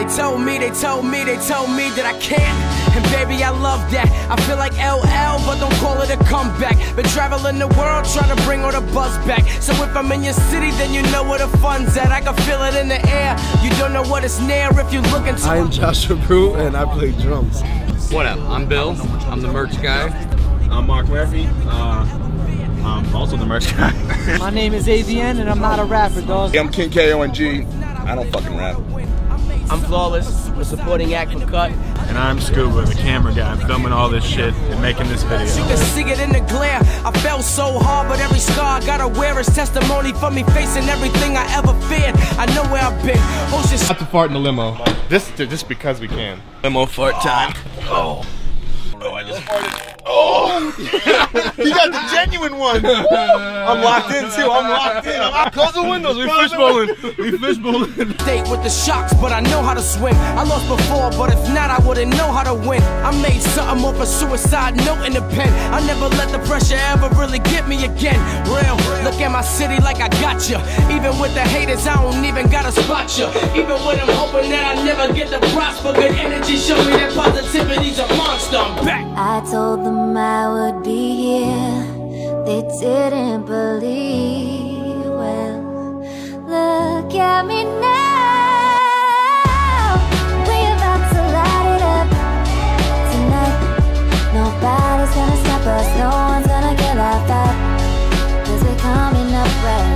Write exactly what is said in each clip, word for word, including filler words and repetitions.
They told me, they told me, they told me that I can't. And baby, I love that. I feel like L L, but don't call it a comeback. Been traveling the world trying to bring all the buzz back. So if I'm in your city, then you know where the fun's at. I can feel it in the air. You don't know what it's near if you're looking to. I am Joshua Brew and I play drums. What up? I'm Bill. I'm the merch guy. I'm Mark Murphy. Uh, I'm also the merch guy. My name is A V N and I'm not a rapper, dog. I'm King K O N G. I don't fucking rap. I'm Flawless, the supporting act for Kutt. And I'm Scuba, the camera guy. I'm filming all this shit and making this video. You can see it in the glare. I fell so hard, but every scar I gotta wear is testimony for me facing everything I ever feared. I know where I've been. Ocean. Not to fart in the limo. This just because we can. Limo fart time. Oh. Oh, I just farted. Oh! You got the genuine one! I'm locked in too, I'm locked in. I'm close the windows, we fishbowling. We fishbowling. Date with the sharks, but I know how to swim. I lost before, but if not, I wouldn't know how to win. I made something off a suicide note in the pen. I never let the pressure ever really get me again. Real, look at my city like I got you. Even with the haters, I don't even gotta spot you. Even when I'm hoping that I never get to prosper, good energy show me that positivity's a monster. I'm back. I told them I would be here. They didn't believe. Well, look at me now. We're about to light it up tonight. Nobody's gonna stop us. No one's gonna get left out. Cause we're coming up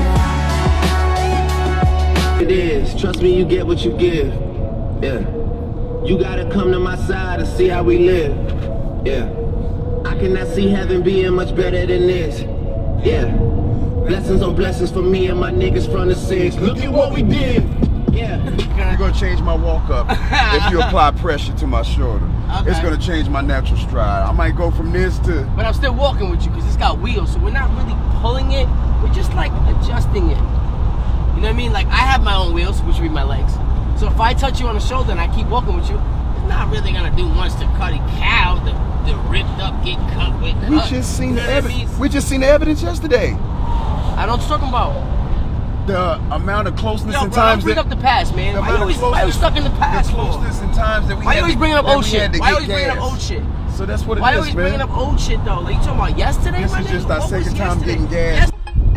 right now. It is. Trust me, you get what you give. Yeah. You gotta come to my side and see how we live. Yeah, I cannot see heaven being much better than this. Yeah, blessings on blessings for me and my niggas from the six. Look at what we did. Yeah. You're gonna change my walk up if you apply pressure to my shoulder. Okay. It's gonna change my natural stride. I might go from this to. But I'm still walking with you because it's got wheels, so we're not really pulling it. We're just like adjusting it. You know what I mean? Like I have my own wheels, which would be my legs. So if I touch you on the shoulder and I keep walking with you, it's not really gonna do much to Cutty Cow. The, the ripped up get cut with. Cut. We just seen the evidence. We just seen the evidence yesterday. I know what you're talking about. The amount of closeness Yo, and bro, times don't bring that, up the past, man. The Why you always, why you stuck in the past? The closeness and times that we Why you always to, bringing up old shit? Why you always gas. bringing up old shit? So that's what it Why is, always man. bringing up old shit though? Like you talking about yesterday, This my is nigga? just our What second was time yesterday? getting gas. Yes.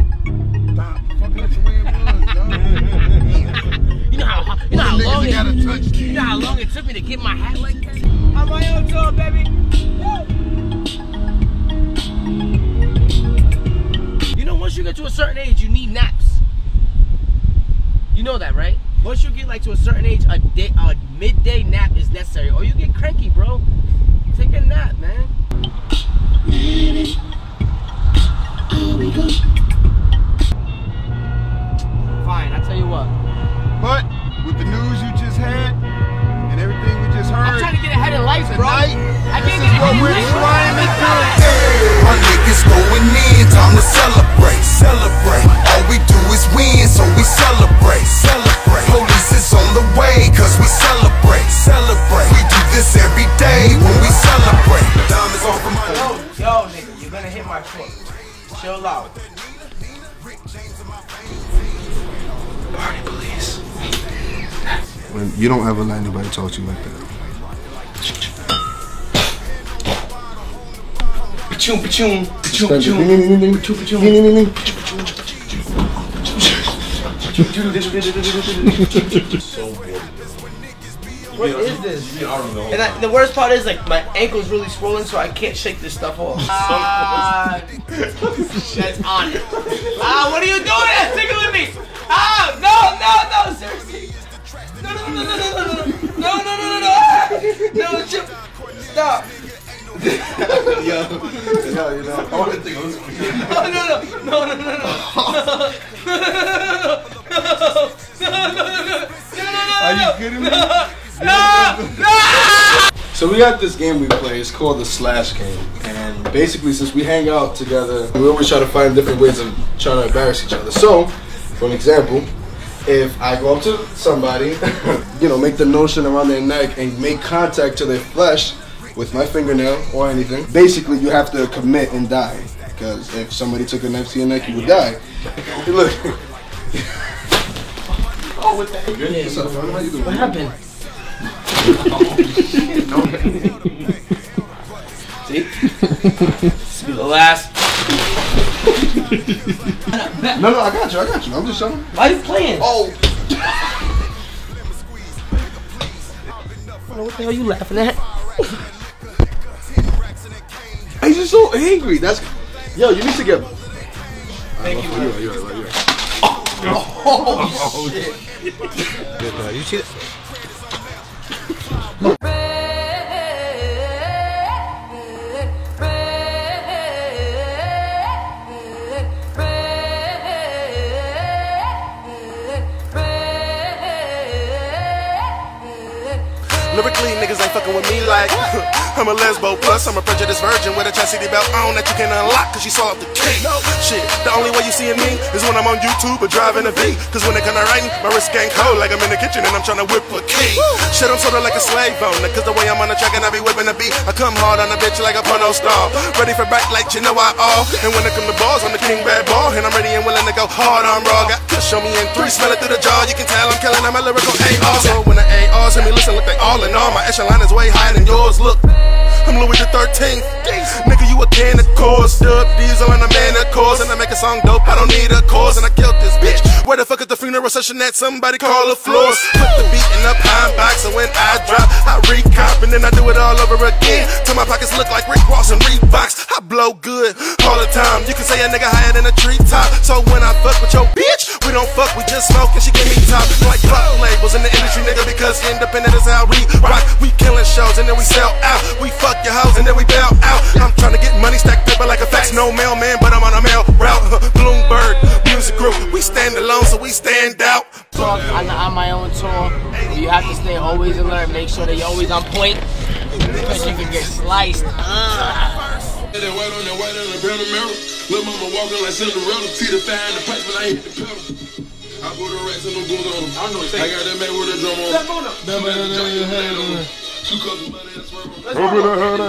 You know how you know how long it, you know how long it took me to get my hat like that? I'm my own tour, baby. You know, once you get to a certain age, you need naps. You know that, right? Once you get like to a certain age, a day, a midday nap is necessary, or you get cranky, bro. Take a nap, man. Fine, I tell you what. But with the news you just had and everything we just heard, I'm trying to get ahead in life, bro. tonight, I can't this get is what ahead in we're life. trying to do. My niggas going in, time to celebrate, celebrate. All we do is win, so we celebrate, celebrate. Police is on the way, cause we celebrate, celebrate. We do this every day when we celebrate. Diamonds on for my Yo, yo, nigga, you're gonna hit my foot. Chill out. Party police. When you don't ever let anybody talk to you like that. Pachoon, pachoon, pachoon, pachoon, pachoon, pachoon. So bored. What is this? And I, the worst part is like my ankle's really swollen, so I can't shake this stuff off. Ah, that's on it. Ah, what are you doing? That's tickling me. Ah, no, no, no, seriously. No, no, no, no, no, no, no, no, no, no, no, Chip, stop. Yo, yo, you know, I want to think of this. No, no, no, no, no, no, no, no, no, Are you kidding me? no, no. So we got this game we play, it's called the Slash Game. And basically since we hang out together, we always try to find different ways of trying to embarrass each other. So, for an example, if I go up to somebody, you know, make the notion around their neck and make contact to their flesh with my fingernail or anything, basically you have to commit and die. Because if somebody took a knife to your neck, you would die. Hey, look. Oh, what the heck? What's up, man? How you doing? What happened? See? This will be the last. No, no, I got you, I got you. I'm just showing. Why are you playing? Oh. I don't know what the hell you laughing at. He's just so angry. That's. Yo, you need to get. Thank you. You're right, you're right, you're right. Oh, oh shit. You see that? Lyrically, niggas ain't fucking with me like I'm a lesbo, plus I'm a prejudiced virgin with a chastity belt on that you can unlock cause she saw off the key. No shit, the only way you seeing me is when I'm on YouTube or driving a V. Cause when they come to writing, my wrist gang cold like I'm in the kitchen and I'm trying to whip a key. Shit, I'm sorta like a slave owner, cause the way I'm on the track and I be whipping the beat, I come hard on a bitch like a porno star. Ready for back like you know I all. And when it come to balls, I'm the king bad ball. And I'm ready and willing to go hard on raw. Got to show me in three, smell it through the jaw. You can tell I'm killing them, my lyrical A Rs. So when the A Rs hear me listen, look they all in all. My echelon is way higher than yours, look. I'm Louis the thirteenth. Nigga, you a can of course. Dub diesel and a man of course. And I make a song dope, I don't need a cause. And I killed this bitch. Where the fuck is the funeral session at? Somebody call the floors. Put the beat in the pine box. And when I drop, I recop. And then I do it all over again. Till my pockets look like Rick Ross and Reeboks. I blow good all the time. You can say a nigga higher than a treetop. So when I fuck with your bitch, we don't fuck, we just smoke. And she give me top. Like rock labels in the industry, nigga. Because independent is how we rock. We killing shows and then we sell out. We fuck your hoes and then we bail out. I'm trying to get money, stack paper like a fax. No mailman, but I'm on a mail route. Bloomberg Music Group, we stand alone, so we stand out. I'm on my own tour. You have to stay always alert. Make sure that you're always on point, because you can get sliced. Uh. That white on that white on the brown mirror. Lil' mama walking like Cinderella. See the fire in the pipe when I hit the pedal. I put the racks and them goons on them. I don't know what I got that man with a drum on. Step on up. That man with a drum on. Two cups of money and swerve on. Let's go.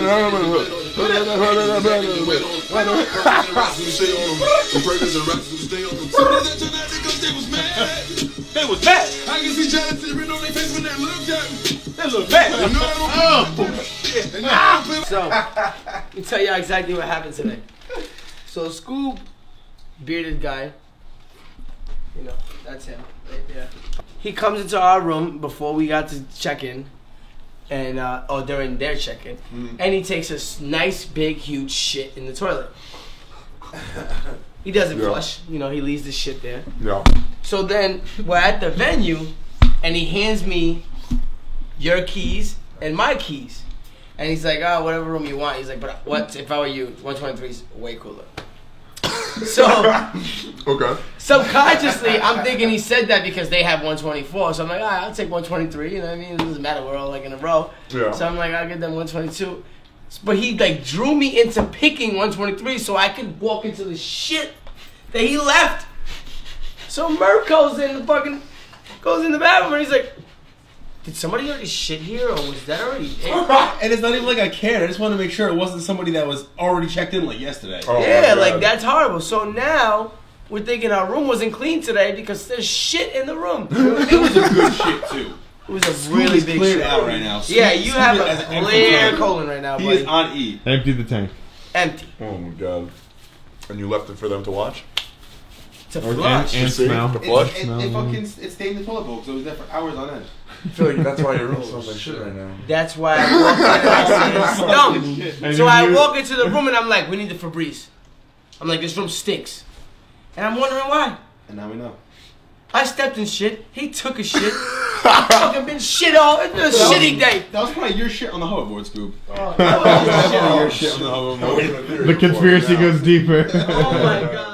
They was mad. I can see jealousy written on their face when they looked at me. They look mad. So, let me tell you exactly what happened today. So, Scoob, bearded guy, you know, that's him right there. He comes into our room before we got to check in, and uh, or during their check-in, mm. and he takes a nice, big, huge shit in the toilet. He doesn't yeah. flush, you know, he leaves the shit there. Yeah. So then we're at the venue, and he hands me your keys and my keys. And he's like, oh, whatever room you want. He's like, but what if I were you? one twenty-three is way cooler. So, okay. Subconsciously, I'm thinking he said that because they have one twenty-four. So I'm like, all right, I'll take one twenty-three. You know what I mean? It doesn't matter. We're all like in a row. Yeah. So I'm like, I'll get them one twenty-two. But he like drew me into picking one twenty-three so I could walk into the shit that he left. So Merc goes in the fucking, goes in the bathroom and he's like, did somebody already shit here or was that already there? And it's not even like I cared. I just wanted to make sure it wasn't somebody that was already checked in like yesterday. Oh, yeah, like that's horrible. So now we're thinking our room wasn't clean today because there's shit in the room. It was a good shit too. It was a Scoop really big cleared shit. out right now. Scoop, yeah, you Scoop have a clear colon right now, he buddy. He is on E. Empty the tank. Empty. Oh my god. And you left it for them to watch? To flush. And, and smell. To flush? It, it, it fucking it stayed in the toilet bowl, so it was there for hours on end. I feel like that's why your room smells like shit right now. That's why I walked in and I see it stunk. So I walk into the room and I'm like, we need the Febreze. I'm like, this room stinks. And I'm wondering why. And now we know. I stepped in shit. He took a shit. I fucking been shit all. It's been a shitty day. That was probably your shit on the hoverboard, Scoop. Oh, that was your shit on the hoverboard. The conspiracy goes deeper. Oh my god.